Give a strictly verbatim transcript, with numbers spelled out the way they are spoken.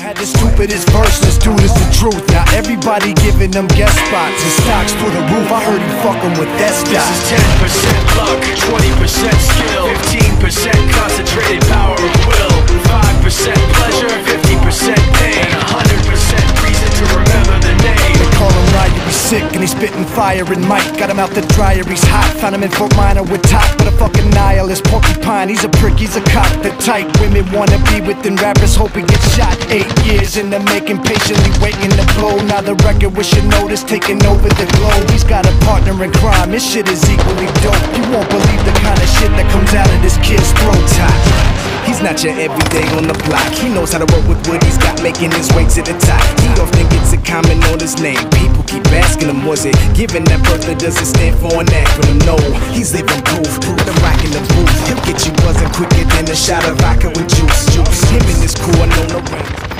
Had the stupidest verse, this dude is the truth. Now everybody giving them guest spots and stocks through the roof. I heard he fucking with that stock. This is ten percent luck, twenty percent skill, fifteen percent concentrated power of will, five percent pleasure, fifty percent pain, and one hundred percent reason to remember the name. They call him Ryan, he's sick and he's spitting fire. And Mike got him out the dryer, he's hot. Found him in Fort Minor with top, but a fucking nihilist porcupine. He's a prick, he's a cop. The type women wanna be within rappers, hope he gets shot. Eight years in the making, patiently waiting to blow. Now the record with your notice taking over the globe. He's got a partner in crime, this shit is equally dope. You won't believe the kind of shit that comes out of this kid's throat. He's not your everyday on the block. He knows how to work with what he's got, making his way to the top. He often gets a comment on his name. People keep asking him, was it given that birth, or does it stand for an acronym? No, he's living proof. Let him rock in the booth. He'll get you buzzing quicker than a shot of vodka with juice. Juice. Him and his crew are known to rank.